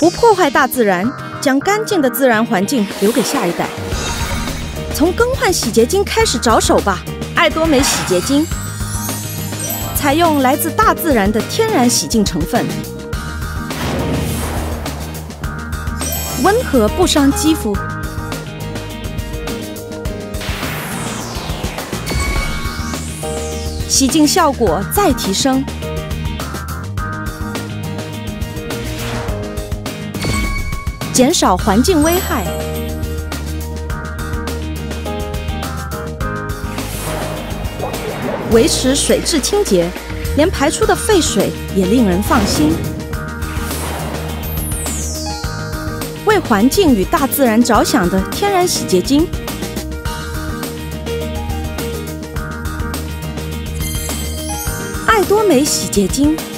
不破坏大自然，将干净的自然环境留给下一代。从更换洗洁精开始着手吧，爱多美洗洁精采用来自大自然的天然洗净成分，温和不伤肌肤。洗净效果再提升，减少环境危害，维持水质清洁，连排出的废水也令人放心。为环境与大自然着想的天然洗洁精。爱多美洗洁精。